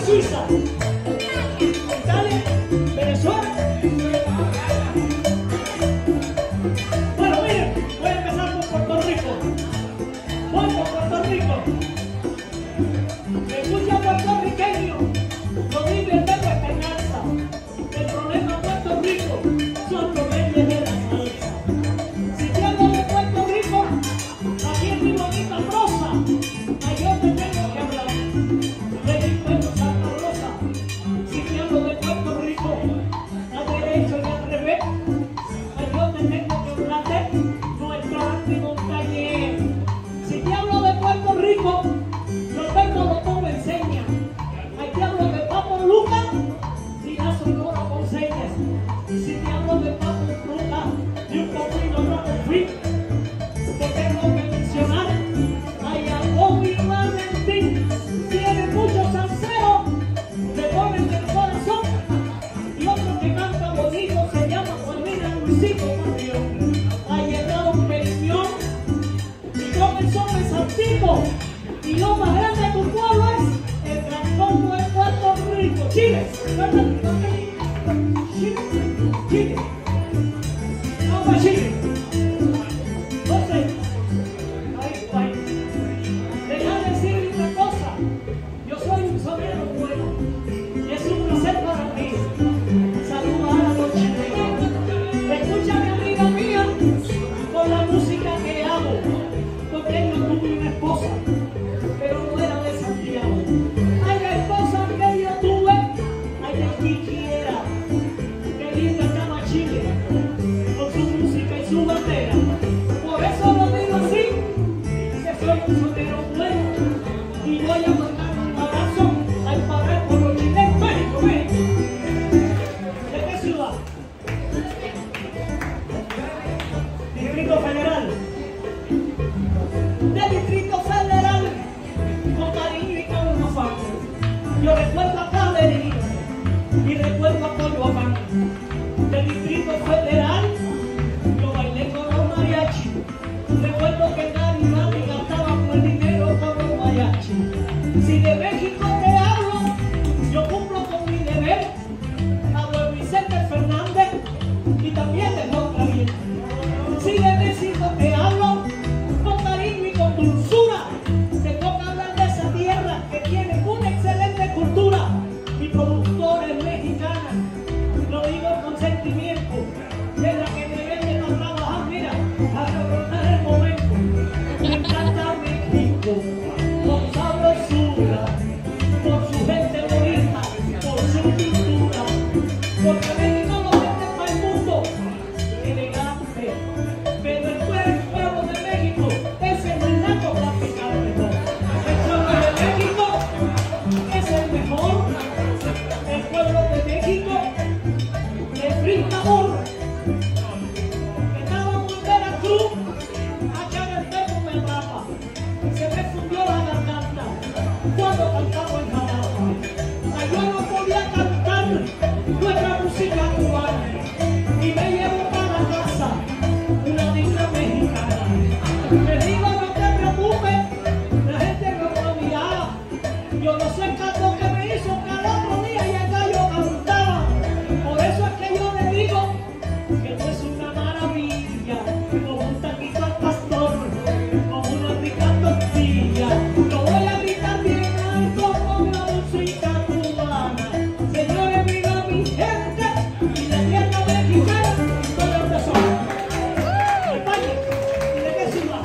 Suiza, Italia, Venezuela. Bueno, miren, voy a empezar con Puerto Rico. Voy con Puerto Rico. Escucha puertorriqueño, lo vive el verbo esperanza. El problema de Puerto Rico son los reyes de la salsa. Si te hablo de Puerto Rico, aquí en mi bonita prosa, ahí yo te tengo que hablar. De mi pueblo Santa Rosa. Si te hablo de Puerto Rico, a derecho y al revés, ahí yo te tengo que hablar de nuestro arte montañés. Si te hablo de Puerto Rico, los verbos los pongo en señas. Ahí te hablo de Papo Luca y la Sonora con señas. Y si te hablo de Papo Luca y un poquito no confío, te tengo que mencionar. Hay algo y Valentín, tiene muchos salseros, le ponen el corazón. Y otro que canta bonito se llama Juanina Luisito Mario. Ha llegado un periñón y comenzó el saltico. Y lo más grande de tu pueblo es el Gran Combo de Puerto Rico. Chile, Chile, vamos a Chile. Entonces, ahí. Deja de decir una cosa. Yo soy un sonero bueno y es un placer para mí saludar a los chilenos. Escúchame, amiga mía, con la música que hago, porque yo tuve una esposa, pero no era de Santiago. Hay la esposa que yo tuve, hay de Quiquiera, que linda estaba Chile, con su música y su bandera. Por eso lo digo así, que soy un sonero bueno, y voy a mandar un abrazo al padre por los chilenos. México, México. ¿De qué ciudad? Distrito Federal. Del Distrito Federal, con cariño y con afán. Yo recuerdo a Caberín y recuerdo a Coyoacán. Del Distrito Federal, yo bailé con los mariachis. Recuerdo que Garibaldi gastaba con el dinero con los mariachis. Si de México te hablo, yo cumplo con mi deber. Hablo de Vicente Fernández y también de Juan Gabriel. Si de México te hablo, con cariño y con dulzura, tengo que hablar de esa tierra que tiene una excelente cultura. Mi productora es mexicana, lo digo con sentimiento, tierra que me vende a trabajar, mira, a recordar el momento. Me encanta México, con sabrosura, por su gente bonita, por su cultura, porque México lo vende para el mundo, elegante, pero el pueblo de México, ese no es narcotraficante, no. El pueblo de México es el mejor. El pueblo de México le brinda amor. Estábamos en Veracruz, allá en el Tepo me atrapa. Se me fundió la garganta cuando cantaba en Jalapa. Yo no podía cantar nuestra música cubana y me llevo para casa una niña mexicana. Me digo, no te preocupes, la gente no me miraba. Yo no sé el canto que me hizo cada otro día y el gallo cantaba. Por eso es que yo le digo que esto es una maravilla, como un taquito al pastor, como una rica tortilla. Lo voy a gritar bien alto con la música cubana. Señores, viva mi gente y la tierra mexicana, ¿dónde empezó? España. ¿Y de qué ciudad?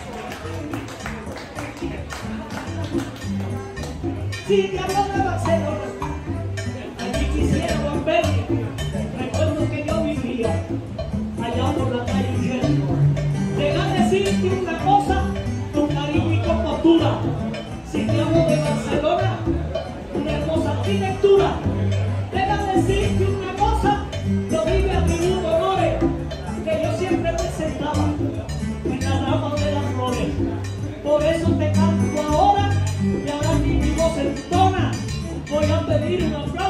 Si te hablo de Barcelona, allí quisiera volver. Recuerdo que yo vivía allá por la calle Ingenio. Deja decirte una cosa con cariño y con postura. Si te hablo de Barcelona, una hermosa arquitectura. Deja decirte una cosa, lo vive a mi honores, que yo siempre presentaba en la rama de las flores. Por eso te canto ahora y ahora mi voz entona. Voy a pedir un aplauso.